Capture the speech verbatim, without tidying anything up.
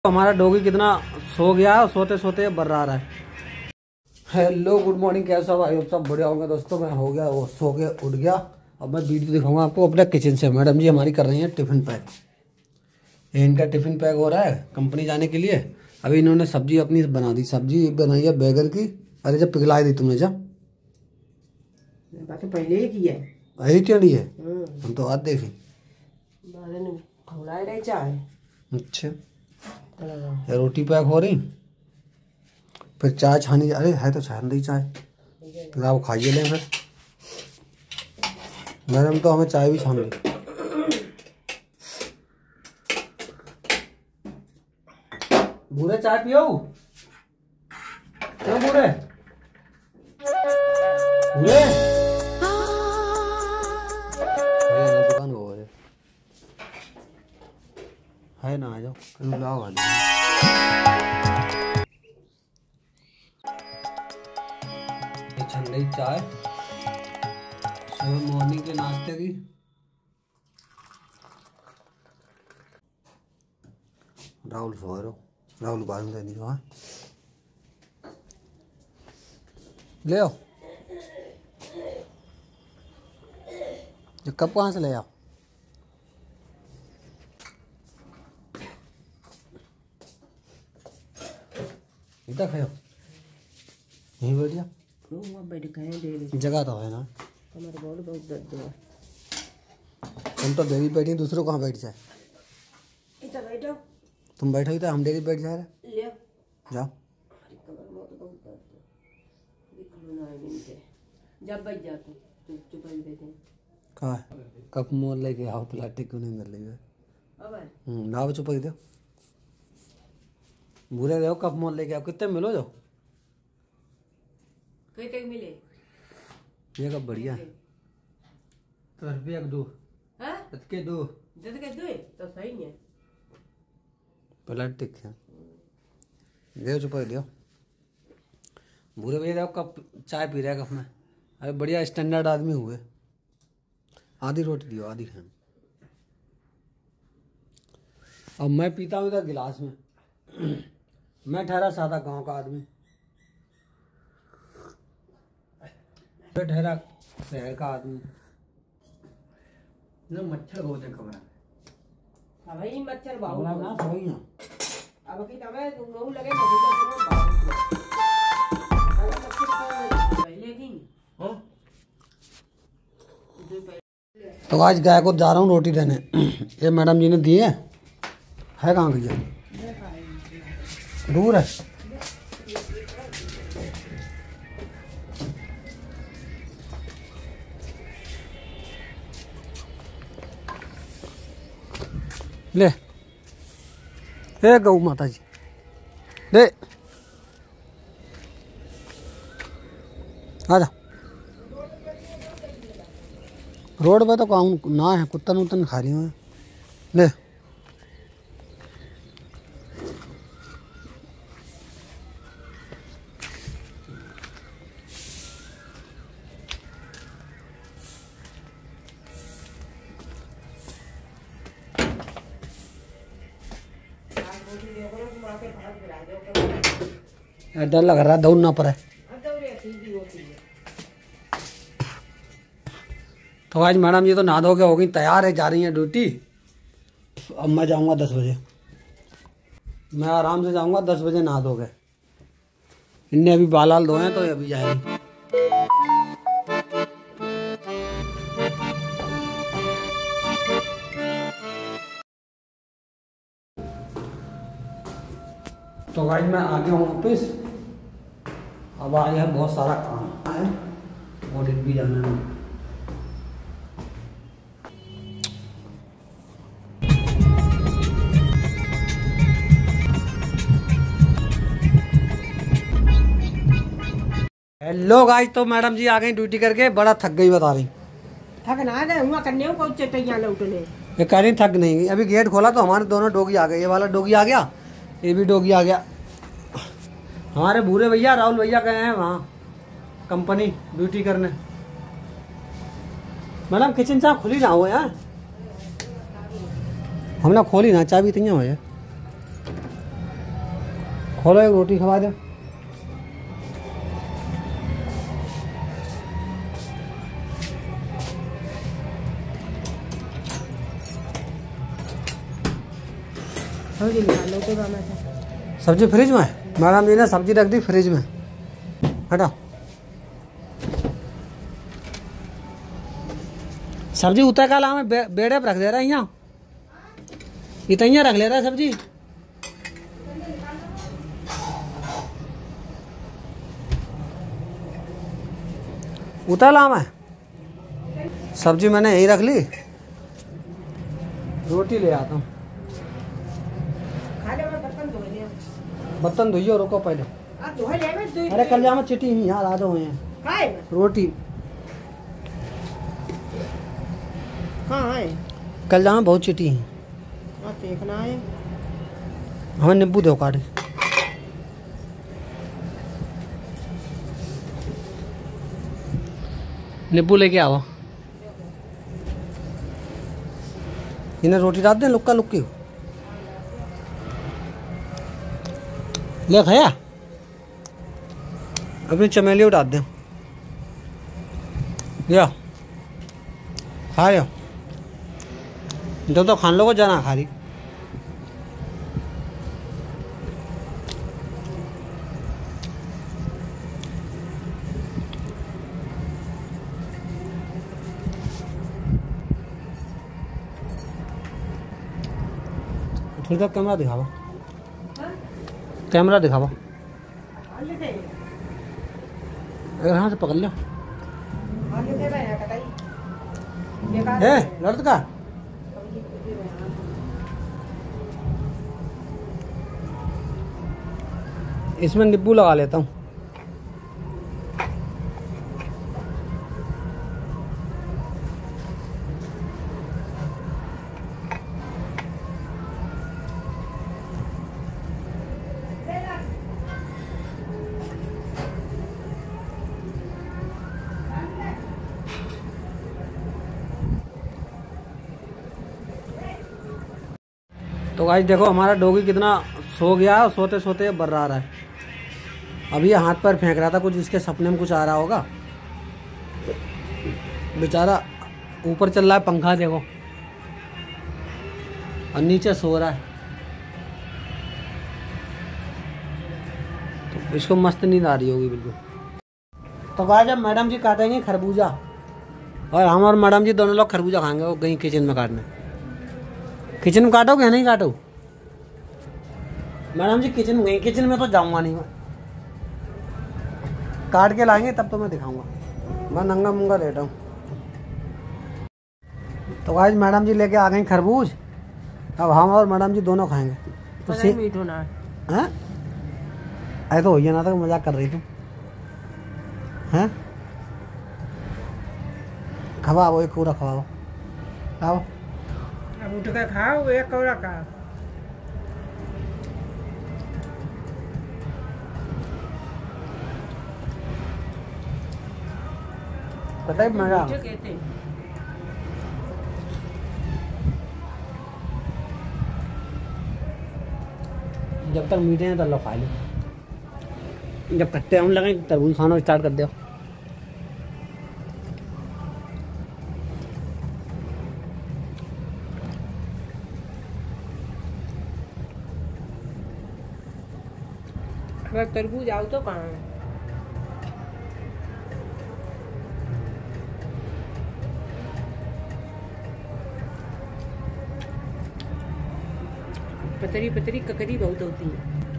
हमारा डॉगी कितना सो गया है, सोते सोते बर्रा रहा है। हेलो गुड मॉर्निंग, कैसा भाई आप सब बढ़िया होंगे दोस्तों। मैं हो गया वो सो के उठ गया। अब मैं वीडियो दिखाऊंगा आपको अपने किचन से। मैडम जी हमारी कर रही हैं टिफ़िन पैक। ये इनका टिफ़िन पैक हो रहा है कंपनी जाने के लिए। अभी इन्होंने सब्जी अपनी बना दी, सब्जी बनाई है बैगन की। अरे जब पिघलाई दी तुमने जब पहले ही किया यही टेढ़ी है, हम तो आज देखें। अच्छा ये रोटी पैक हो रही, फिर चाय छानी। अरे है तो छान दी चाय, फिर आप खाइए लें। फिर मैडम तो हमें चाय भी छान दी। भूरे चाय पियो क्यों भूरे भूरे दुकान हो गए है ना, आ जाओ लाओ। ये छन रही चाय सुबह मॉर्निंग के नाश्ते की। राहुल सो रहे हो, राहुल बाजू देनी हो। ले आओ ये कप कहाँ से ले आओ। इधर खाओ, यहीं बैठ जा। जगह तो है ना, तुम तो डेरी बैठी, दूसरों कहाँ बैठ जाए। तुम बैठो तो हम डेरी बैठ जाए। जाओ कहा कप मोल लेके आओ, प्लास्टिक क्यों नहीं मिल रही है। लाओ चुप दो, भूले रहो कप मोल लेके आओ। कितने मिलो जाओ मिले ये कब बढ़िया है। तो रुपया दो के दो तो सही है। प्लास्टिक है दे चुप दियो। भूरे भैया देखो कप चाय पी रहा है कप में। अरे बढ़िया स्टैंडर्ड आदमी हुए। आधी रोटी दियो, आधी खान। अब मैं पीता हूँ इधर गिलास में। मैं ठहरा सादा गांव का आदमी, मैं ठहरा शहर का आदमी। ना मच्छर बहुत है कमरा में। भाई मच्छर बहुत ना सही ना। अब की तवे नौ लगे ना पहले दिन। हां तो आज गाय को जा रहा हूँ रोटी देने। ये मैडम जी ने दिए है कहाँ गई है, दूर है। ले ए गौ माता जी ले आ जा। रोड पे तो काम ना है, कुत्तन उतन खा रही हूँ। ले डर लग रहा है दौड़ ना पड़े। तो आज मैडम जी तो नहा धो के हो गई तैयार है, जा रही है ड्यूटी। अब मैं जाऊंगा दस बजे। मैं आराम से जाऊंगा दस बजे नहा धो के। इनने अभी बाल वाल धोए हैं तो अभी जाएंगे। तो भाई मैं आ गया हूँ ऑफिस। अब आज है बहुत सारा काम है, ऑडिट भी जाना है। हेलो गाइस, तो मैडम जी आ गई ड्यूटी करके। बड़ा थक गई बता रही। थक ना गए हुआ करने को चटैया लौटने। ये कह रही थक नहीं गई। अभी गेट खोला तो हमारे दोनों डोगी आ गए। ये वाला डोगी आ गया, ये भी डोगी आ गया। हमारे भूरे भैया राहुल भैया गए हैं वहाँ कंपनी ड्यूटी करने। मैडम किचन से खुली ना हो यार, हमने खोली ना, चाबी इतनी हो खोलो एक रोटी खवा दे। सब्जी फ्रिज में, मैडम जी ने सब्जी रख दी फ्रिज में। हटा, सब्जी उतर का ला में बे, बेड़े पर रख दे रहा है, यहाँ इतना रख ले रहा है सब्जी। उतर ला मैं, सब्जी मैंने यही रख ली, रोटी ले आता हूँ। बर्तन धोइए, रुको पहले। अरे कल जामा चिट्ठी ही यहाँ ला दो हुए हैं रोटी। हाँ है, कल जामा बहुत चिट्ठी है, देखना है। हमें नींबू दो काटे। नींबू लेके आओ। इन्हें रोटी डाल दें लुक्का लुक्की। ले खाया, अपनी चमेली उड़ा दें। या खा लो, जो तो खान लो को जाना खा रही। ठीक है, कैमरा दिखावा, कैमरा दिखावा। अगर हाँ से पकड़ लो। ए लड़त का इसमें नींबू लगा लेता हूँ। तो गाइस देखो हमारा डॉगी कितना सो गया है, सोते सोते बर्रा रहा है। अभी ये हाथ पर फेंक रहा था, कुछ इसके सपने में कुछ आ रहा होगा। बेचारा ऊपर चल रहा है पंखा देखो, और नीचे सो रहा है। तो इसको मस्त नींद आ रही होगी बिल्कुल। तो गाइस जब मैडम जी काटेंगे खरबूजा, और हम और मैडम जी दोनों लोग खरबूजा खाएंगे। वो गई किचन में काटने। किचन में काटोगे नहीं काटो? मैडम जी किचन में गई, किचन में तो जाऊंगा नहीं मैं। काट के लाएंगे तब तो मैं दिखाऊंगा। मैं नंगा मुंगा लेटा हूँ। तो आज मैडम जी लेके आ गई खरबूज, अब हम और मैडम जी दोनों खाएंगे। तो सी मीठ होना है, ऐ तो होइए ना, तो मजाक कर रही तुम हैं। खवाओ, एक पूरा खवाओ, खाओ। अब उठ कर खाओ एक कौड़ा का। पता है मजा। जब तक मीठे हैं तब लो खा लो, जब कट्टे हम लगे तरबूज खाना स्टार्ट कर दो। अगर तरबूज आओ तो कहाँ है? पतरी पतरी ककड़ी बहुत होती है।